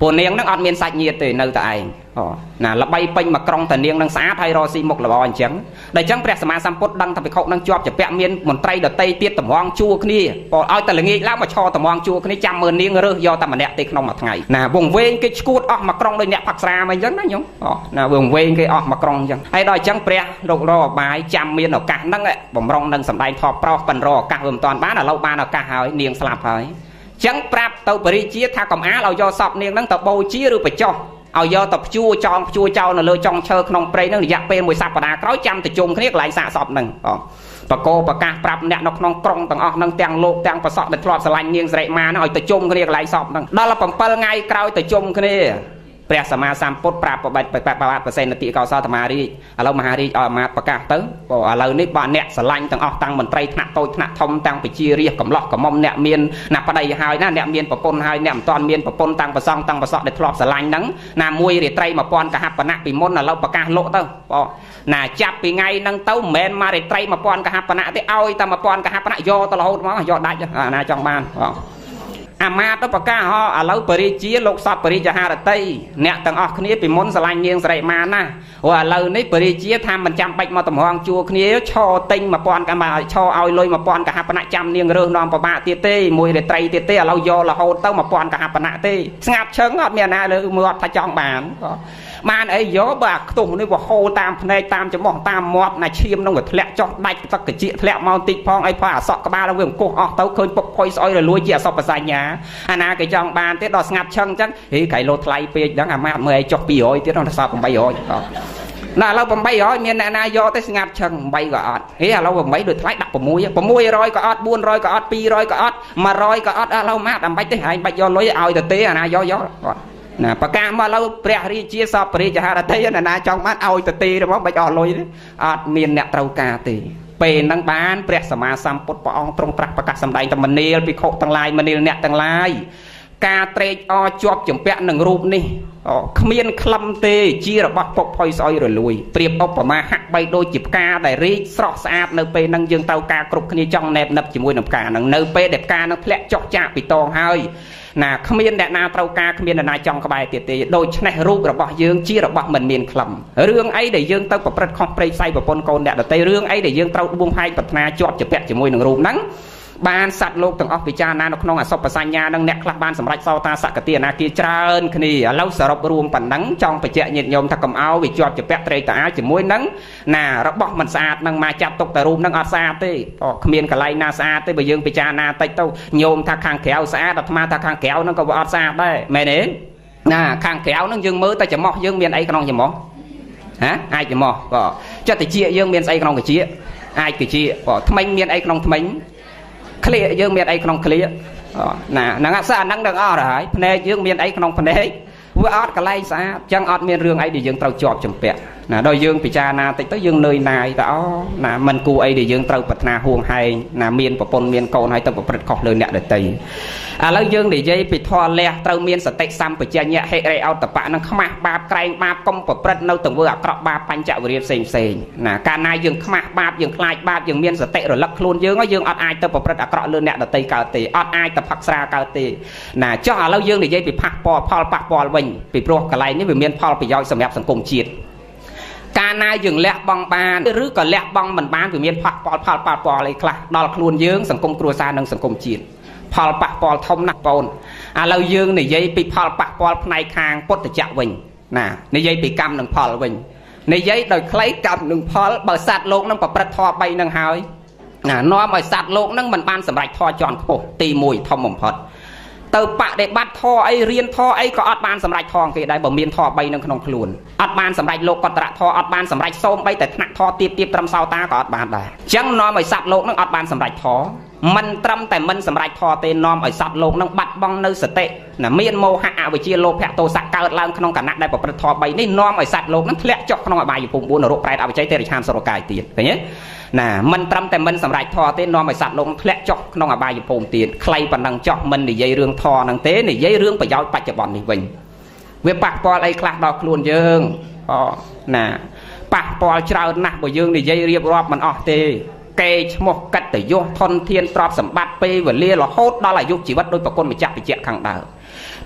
ពួកនាងនឹងអត់មានសាច់ញាតិទេនៅតែឯងណាល្បីពេញមកក្រុងតានាងនឹងស្អាតហើយរកស៊ីមុខល្អអញ្ចឹងដែលអញ្ចឹងព្រះសម្មាសម្ពុទ្ធដឹងថាភិក្ខុនឹងជាប់ជាពាក់មានមន្ត្រីដតីទៀតតម្រង់ជួគ្នាពលឲ្យតែល្ងាចឡើងមកឈរតម្រង់ជួគ្នាចាំមើលនាងរើសយកតែម្នាក់ទេក្នុងមួយថ្ងៃណាវងវែងគេឈួតអស់មកក្រុងដោយអ្នកផឹកស្រាមកអញ្ចឹងណាញោមណាវងវែងគេអស់មកក្រុងអញ្ចឹងហើយដល់អញ្ចឹងព្រះលោករកបាយចាំមានឱកាសហ្នឹងបំរុងនឹងសម្ដែងធម៌ប្រុសប៉ុនរកឱកាសវាមិនតាន់បានឥឡូវបានឱកាសហើយនាងស្លាប់ហើយចឹងប្រាប់ទៅបរិជាថាកំអាលឲ្យយកសពនាងហ្នឹងទៅបូជាឬបញ្ចុះឲ្យយកទៅព្យួរចោលនៅលើចុងឈើក្នុងព្រៃហ្នឹងរយៈពេលមួយសប្តាហ៍ក្រោយចាំទៅជុំគ្នាកន្លែងសាកសពហ្នឹងបកោប្រកាសប្រាប់អ្នកនៅក្នុងក្រុងទាំងអស់ហ្នឹងទាំងលោកទាំងប្រសក់ដែលធ្លាប់ស្រឡាញ់នាងសិរិមាហ្នឹងឲ្យទៅជុំគ្នាកន្លែងសពហ្នឹងដល់7ថ្ងៃក្រោយទៅជុំគ្នាព្រះសម្មាសម្ពុទ្ធប្រាប់ប្របាទប្រសេនតិកោសលធម្មរាជឥឡូវមហារាជឲ្យអាមាត្យប្រកាសទៅឥឡូវនេះបើអ្នកស្រឡាញ់ទាំងអស់ទាំងមន្ត្រីថ្នាក់តូចថ្នាក់ធំទាំងពជារាជកំឡោះកំមុំអ្នកមានណាប្តីហើយណាអ្នកមានប្រពន្ធហើយអ្នកមិនទាន់មានប្រពន្ធទាំងប្រសងទាំងប្រសក់ដែលធ្លាប់ស្រឡាញ់ហ្នឹងណាមួយរាត្រី1000កហបណៈពីមុនឥឡូវប្រកាសលក់ទៅណាចាប់ពីថ្ងៃហ្នឹងទៅមិនមែនមករាត្រី1000កហបណៈទេឲ្យតែ1000កហបណៈយកទៅរហូតមកយកដាច់ណាចង់បានអាមាត្យទៅប្រកាសឥឡូវបរិជាលោកសពបរិជាហារតីអ្នកទាំងអស់គ្នាពីមុនស្រឡាញ់នាងសិរិមាណាឥឡូវនេះបរិជាថាមិនចាំបាច់មកតម្រង់ជួគ្នាឈរទិញ1000កហបណៈឈរឲ្យលុយ1000កហបណៈចាំនាងរើសនាំប្របាក់ទៀតទេមួយរាត្រីទៀតទេឥឡូវយករហូតទៅ1000កហបណៈទេស្ងាត់ឈឹងអត់មានណាលើមើលអត់ថាចង់បានអីយកបើអាខ្ទុះនេះវាហូរតាមភ្នែកតាមច្រមុះតាមមាត់ណាឈាមនឹងវាធ្លាក់ចុះដាច់ទឹកកជាធ្លាក់មកតិចផងអីផងអាសក់ក្បាលវាអង្គុសអស់ទៅឃើញពុកផុយស្អុយរលួយជាអសពសញ្ញាអាណាគេចង់បានទេដល់ស្ងាត់ឈឹងអញ្ចឹងហេក្រៃលោថ្លៃពេកហ្នឹងអាម៉ាត់មើលឲ្យចុះ200ទៀតដល់សល់800ណាឥឡូវ800មានអ្នកណាយកទេស្ងាត់ឈឹង8ក៏អត់ហេឥឡូវ8ដូចថ្លៃដាក់600ក៏អត់400ក៏អត់200ក៏អត់100ក៏អត់ឥឡូវម៉ាត់អាមិនទេហែងបាច់យកលុយឲ្យទៅទេអាណាយកណាប្រកាសមកឥឡូវព្រះរាជាសពបរិជាហារតីណាចង់បានឲ្យទៅទេរបស់បាច់អស់លុយទេអត់មានអ្នកត្រូវការទេពេលហ្នឹងបានព្រះសម្មាសម្ពុទ្ធព្រះអង្គទ្រង់ត្រាស់ប្រកាសសម្ដែងទៅមនាលភិក្ខុទាំងឡាយមនាលអ្នកទាំងឡាយការត្រេកអរជាប់ចម្ពាក់នឹងរូបនេះគ្មានក្លឹមទេជារបស់ពុកផុយស្អុយរលួយប្រៀបឧបមាហាក់បីដូចជាផ្កាដែលរីកស្រស់ស្អាតនៅពេលហ្នឹងយើងត្រូវការគ្រប់គ្នាចង់ណែបណឹបជាមួយនឹងផ្កាហ្នឹងនៅពេលដែលផ្កាហ្នឹងធ្លាក់ចុះចាកពីតងហើយណាគ្មានអ្នកណាត្រូវការគ្មានអ្នកណាចង់ក្បែរទៀតទេដូច្នេះរូបរបស់យើងជារបស់មិនមានក្លឹមរឿងអីដែលយើងទៅប្រព្រឹត្តខុសព្រៃផ្សៃប្រពន្ធកូនអ្នកដទៃរឿងអីដែលយើងត្រូវដួងហែកប្រាថ្នាជាប់ជាពាក់ជាមួយនឹងរូបហ្នឹងបានសត្វលោកទាំងអស់ពិចារណានៅក្នុងអសុបសញ្ញានឹងអ្នកខ្លះបានសម្រេចសោតាសកតិអនាគាច្រើនគ្នាឥឡូវសរុបរួមប៉ុណ្ណឹងចង់បញ្ជាក់ញាតិញោមថាកុំឲ្យវាជាប់ជាពាក់ត្រេកតាជាមួយនឹងណារបស់មិនស្អាតនឹងមកចាប់ទុកតែរូបនឹងអត់ស្អាតទេគ្មានកន្លែងណាស្អាតទេបើយើងពិចារណាតិចទៅញោមថាខាងក្រៅស្អាតអាត្មាថាខាងក្រៅនឹងក៏វាអត់ស្អាតដែរមែនទេណាខាងក្រៅនឹងយើងមើលតែច្រមុះយើងមានអីក្នុងច្រមុះអាចច្រមុះចិត្តតិចយើងមានស្អីក្នុងតិចអាចតិចថ្មិញមានអីក្នុងថ្មិញក្លៀកយើងមានអីក្នុងក្លៀកណាហ្នឹងអាហ្នឹងទាំងអស់ទៅហើយភ្នែកយើងមានអីក្នុងភ្នែកវាអត់កន្លែងស្អាតចឹងអត់មានរឿងអីដែលយើងត្រូវជាប់ចម្ពាក់ណាដល់យើងពិចារណាតិចទៅយើងនឿយណាយទៅណាមិនគួរអីដែលយើងត្រូវប្រាថ្នាហួងហែងណាមានប្រពន្ធមានកូនហើយទៅប្រព្រឹត្តខុសលើអ្នកដទៃឥឡូវយើងនិយាយពីធម៌លះត្រូវមានសតិសម្បជញ្ញៈហិរិអោតបៈនឹងខ្មាស់បាបក្រែងបាបកុំប្រព្រឹត្តនៅទង្វើអាក្រក់បាបបញ្ចវរិយផ្សេងណាកាលណាយើងខ្មាស់បាបយើងខ្លាចបាបយើងមានសតិរលឹកខ្លួនយើងអត់អាចទៅប្រព្រឹត្តអាក្រក់លើអ្នកដទៃកើតទេអត់អាចទៅផឹកស្រាកើតទេណាចុះឥឡូវយើងនិយាយពីផលប៉ះពាល់វិញពីព្រោះកន្លែងនេះវាមានផលប្រយោជន៍សម្រាប់សង្គមជាតិកាលណាយើងលះបង់បានឬក៏លះបង់មិនបានវាមានផលប៉ះពាល់អីខ្លះដល់ខ្លួនយើងសង្គមគ្រួសារនិងសង្គមជាតិផលប៉ះពាល់ធំណាស់បងឥឡូវយើងនិយាយពីផលប៉ះពាល់ផ្នែកខាងពុទ្ធចក្រវិញណានិយាយពីកម្មនិងផលវិញនិយាយដោយខ្លីកម្មនិងផលបើសត្វលោកនឹងប្រព្រឹត្តធម៌3នឹងហើយណានាំឲ្យសត្វលោកនឹងមិនបានសម្រេចធម៌ជាន់ខ្ពស់ទី1ធំបំផុតទៅបដិបត្តិធម៌អីរៀនធម៌អីក៏អត់បានសម្រេចធម៌គេដែរបើមានធម៌3នឹងក្នុងខ្លួនអត់បានសម្រេចលោកកតរៈធម៌អត់បានសម្រេចសូមបីតែថ្នាក់ធម៌ទៀតត្រឹមសោតាក៏អត់បានដែរអញ្ចឹងនាំឲ្យសត្វលោកនឹងអត់បានសម្រេចធម៌មិនត្រឹមតែមិនសម្រេចធម៌ទេនាំឲ្យសត្វលោកនឹងបាត់បង់នៅសតិណាមានមោហៈអវិជ្ជាលោភៈទោសៈកើតឡើងក្នុងគណៈដែលប្រព្រឹត្តធម៌3នេះនាំឲ្យសត្វលោកនឹងធ្លាក់ចុះក្នុងអបាយភូមិ4នរកប្រែតអវិជ័យទេរឆានសុរកាយទៀតឃើញទេណាមិនត្រឹមតែមិនសម្រេចធម៌ទេនាំឲ្យសត្វលោកធ្លាក់ចុះក្នុងអបាយភូមិទៀតខ្លីប៉ុណ្ណឹងចុះមិននិយាយរឿងធម៌ហ្នឹងទេនិយាយរឿងប្រយោជន៍បច្ចុប្បន្ននេះវិញវាប៉ះពាល់អីខ្លះដល់ខ្លួនយើងណាប៉ះពាល់ច្រើនណាស់បើយើងនិយាយរៀបរាប់មិនអស់ទេកេរឈ្មោះកិត្តិយសធនធានទ្រព្យសម្បត្តិពេលវេលារហូតដល់អាយុជីវិតដោយប្រគុណម្ចាស់បញ្ជាក់ខាងដើម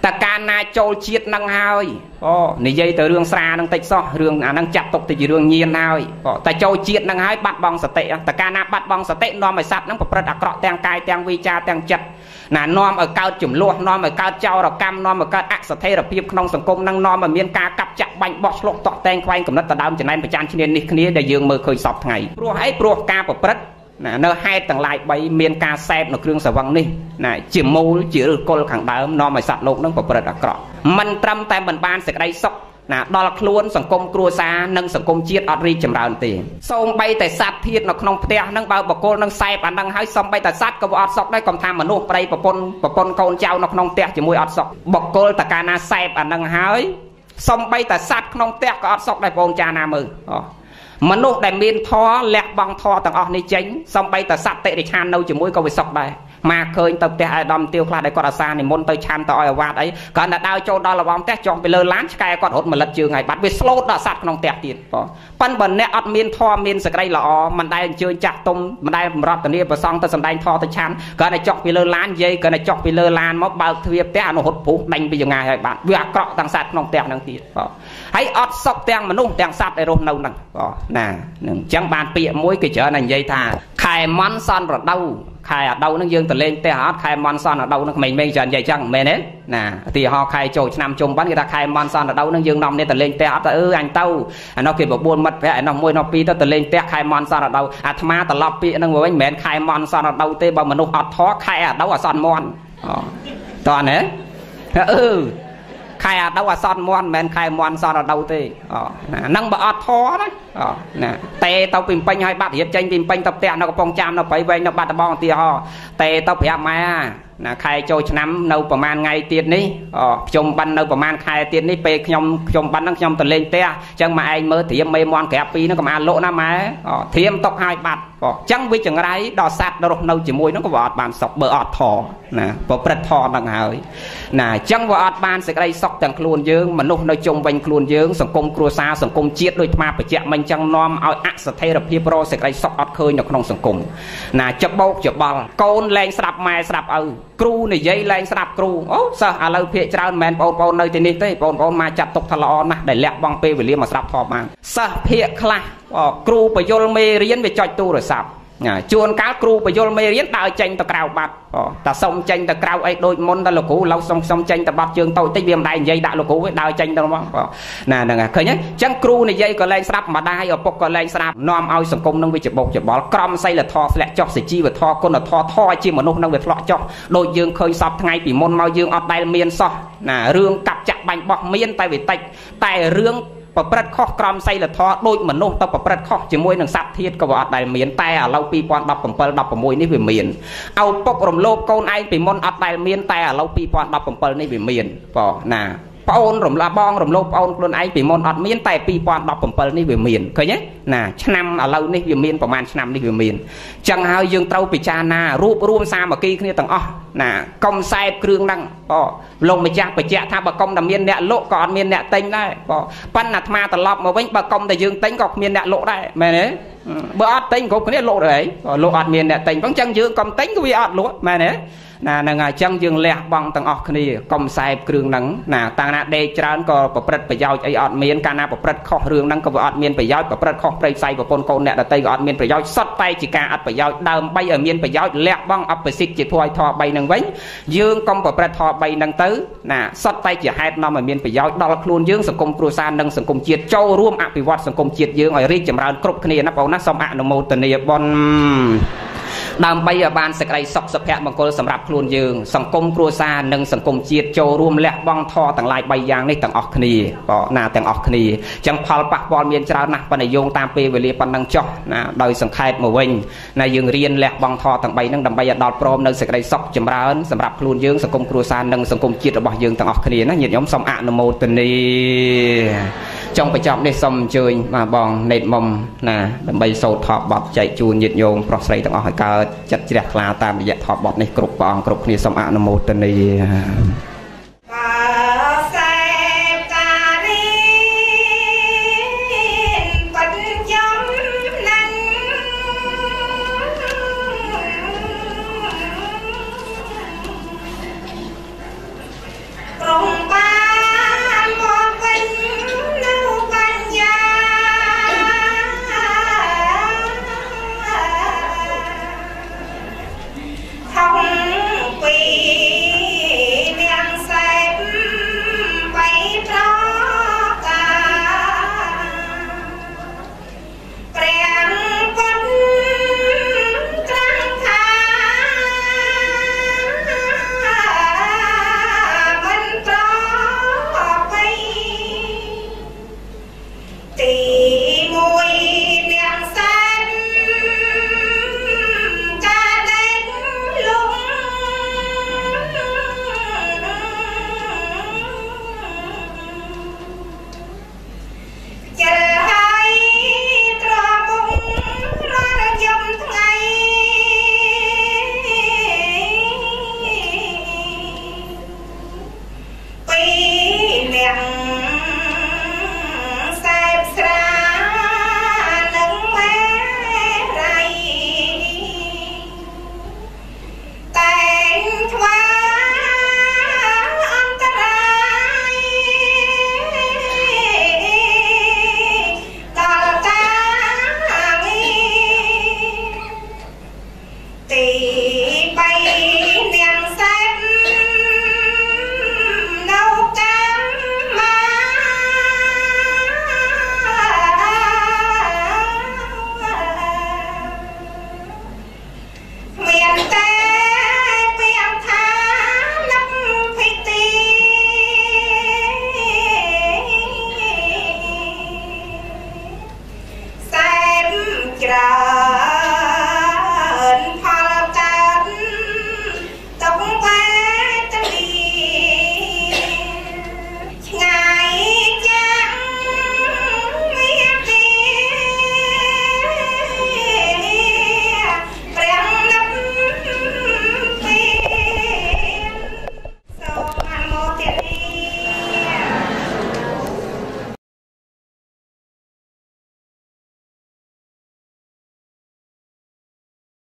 ta ca na châu chiết năng hơi này dây từ rương xa năng tịch so rương năng chặt tục từ rương nhiên hơi ta châu chiết năng hơi bắt bong sạch tệ ta ca na bắt bong sạch tệ non mày sạch năng bật đặc cọ tang cai tang vi cha tang chặt nà non ở cao chủng luôn non ở cao châu rồi cam non ở cao ác sạch thế là phim không sòng công năng non mà miên ca cặp chặt bánh bọt lộn tọt tang quay cầm đất ta đâm trên này phải chan trên này kia để dương mơ khơi sọt ngày pro hay pro ca bật nơi hai tầng lại bay miền ca xẹp nó kêu sờ văng đi này chỉ mù chỉ được côn khẳng đá nó mày sạt lộn nó có bật đặc cọ mình trăm tay mình ban sẽ đây sốc nè đo là luôn sòng công cua xa nâng sòng công chiết ở ri chầm rào tiền xong bay tại sát thiết nó không te nâng bao bọc côn nâng xẹp anh nâng hái xong bay tại sát có bọt sọc đây còn tham mà nuốt đây bọc côn côn trao nó không te chỉ mùi ọt sọc bọc côn tại cana xẹp anh nâng hái xong bay tại sát không te có ọt sọc đây bồn cha nam mừ mà nuốt đại miên thò lẹt băng thò tầng ở này tránh xong bay tại sát tệ để chan nâu chỉ mùi câu bị sọc đây mà khơi tập te ai đâm tiêu khai đây còn là xa này môn tới chan tỏi ở vạt ấy còn là đau châu đau là bom té chọn bị lơ lán cái còn hốt mà lật chưa ngày bắt bị slot đã sát không tẹt tiền pan bẩn nè ọt miên thò miên sợi đây là mình đây chơi chặt tung mình đây rót tận đi và xong tới sầm đây thò tới chan còn này chọn bị lơ lán dây còn này chọn bị lơ lán móc bao thiệp té nó hốt phú đánh bây giờ ngày hai bạn vừa cọ tăng sát không tẹt năng tiền hãy ọt sọc teng mà nung teng sát để rôn nâu năng nè chẳng bàn bịa mũi cái chợ này dây thà khai món son rồi đâu khai ở đâu nó dương từ lên te hót khai món son ở đâu nó mình chọn vậy chẳng mẹ đấy nè thì họ khai trội năm chung bắn người ta khai món son ở đâu nó dương nòng nên từ lên te hót anh tâu nó kêu một buôn mất phải nó môi nó pi từ lên te khai món son ở đâu tham từ lọp pi nó ngồi bánh mẹ khai món son ở đâu te bao mà nó hót thó khai ở đâu ở son món toàn đấy khai ở đâu ở son món mẹ khai món son ở đâu te năng bờ hót thó đấy nè tê tao pin pin hai bát hiệp tranh pin pin tập tẹn nó có phong cham nó phải về nó bát bong tia ho tê tao phải mà nè khai trôi năm nâuประมาณ ngày tiền ní chồng ban nâu ประมาณ khai tiền ní pe chồng ban năng chồng từ lên te chẳng mà anh mới thiêm mê mòn kẹp pi nó có mà lộ nam má thiêm tóc hai bát chẳng với chẳng ấy đò sạt đò nâu chỉ môi nó có vọt bàn sọc bờ ọt thò nè bờ bật thò đằng hơi nè chẳng vọt bàn sẽ đây sọc chẳng luôn dương mà nô nơi chồng vành luôn dương sòng công cua sa sòng công chiết đôi mà phải chẹt mình chẳng nom ao ác sẽ thay được pro sẽ đây sọc ọt khơi nó không sòng công nè chập bốc chập ball côn lên sập mai sậpครูในยัยแรงสนับครูโอ้ซะอะไรเพียจราแมนปอนปอนในที่นี้เต้ปอนปอนมาจับตกทะเลาะนะได้แหลกบังเปวิเลียมาสนับทอมาซะเพียคลาครูไปโยนเมเรียนไปจอยตู้หรือสับชวนก้าครูไปโยนเมเรียนตาเจงตะกราวบัดแต่ส่งเจงตะกราวไอ้โดยมนตะลูกกูเราส่งเจงตะบัดเชิงโตติเบียมได้ยัยด่าลูกกูไว้ดาวเจงตะมั้งน่ะนั่นไงเคยเนี่ยจังครูในยัยก็แรงสนับมาได้ปกก็แรงสนับนอมเอาสังคมนั่งวิจิบกจิบบอลกรอมใส่ละทอแหลกจอกสิจีว่าทอคนละทอจีมนุษย์นั่งวิทอจอกโดยยืงเคยสอบไงปีมนมายืงอดได้เมียนซอน่ะเรื่องกับจับบังบอกเมียนแต่วิติแต่เรื่องประพฤติข้อกรมใส่ละทอโดยมนุษย์ต้องประพฤติข้อจมวยหนังสัตว์เทียดก็ว่าได้เมียนแต่เราปีปอนดับผมเปิลดับผมมวยนี่เป็นเมียนเอาปกรมโลกโกนไอปีมนอัดได้เมียนแต่เราปีปอนดับผมเปิลนี่เป็นเมียนป่อน่ะปอนรมลาบองรมโลกปอนโกนไอปีมนอัดเมียนแต่ปีปอนดับผมเปิลนี่เป็นเมียนเคยเนี่ยน่ะชั้นเรานี่เป็นเมียนประมาณชั้นนี่เป็นเมียนจังหายังเต้าปิจานารูปรวมสามเมื่อกี้เนี่ยต่างอ๋อน่ะกองใส่เครื่องนั่งป่อลงไปจากไปแจกถ้าบกองดำเมียนเนี่ยโลกก่อนเมียนเนี่ยเต็งได้ป่อปั้นหนักมาตลอดมาวิ่งบกองแต่ยังเต็งก็เมียนเนี่ยโลได้แม่เนี่ยบอดเต็งก็คนนี้โลเลยโลอัดเมียนเนี่ยเต็งฟังจังยังกองเต็งก็วิอัดโลแม่เนี่ยน่ะนั่งจังยังแหลกบังต่างออกคนนี้กองใส่เครื่องนั่งน่ะต่างน่ะเดจานก็ประพฤติไปยาวไออัดเมียนการน่ะประพฤติข้อเรื่องนั่งก็อัดเมียนไปยาวประพฤติข้อไปใส่ประปนโกนเนี่ยแต่เตยก็อัดเมียนไปยาวสัดไปจีการอัดไปยาวเดิมไปเมียนไปยาวแหลกบังอัดไปสิจิตพลอยทอใบนั่งไว้ยืงกองประพฤติทอใบนั่งตื้อน่ะสัดไปจีให้นำเมียนไปยาวดอลครูนยืงสังคมครูซานนั่งสังคมเจียดโจร่วมอภิวัตสังคมเจียดยืงไอริจำรานครบคนนี้นะเปล่านะสมอนุโมทนีบอลดำไปบานสกายสกสแพะบางคนสำหรับครูนยืงสังคมครัวซาหนึ่งสังคมเจียดโจรวมแหลกบ้องทอต่างลายใบยางในต่างออกคณีก็นาต่างออกคณีจังพอลปักบอลเมียนจรานะปัญญงตามเปเวลีปันดังจ่อนะโดยสังเกตมาวิ่งนายยืงเรียนแหลกบ้องทอต่างใบนั่งดำใบดอดพร้อมหนึ่งสกายสกจำร้านสำหรับครูนยืงสังคมครัวซาหนึ่งสังคมเจียดระบายยืงต่างออกคณีนะหยิบย้อมสมอนุโมทนีจงไปจับในสมเจยมาบองเน็ตมมนะใบโซทอบบอดใจจูนหยิบโยงปลอกใส่ต่างออกให้เกิดจัดเจริญลาตามระยะทอบบอดในกรุบปองกรุบนี้สมอนุโมทนี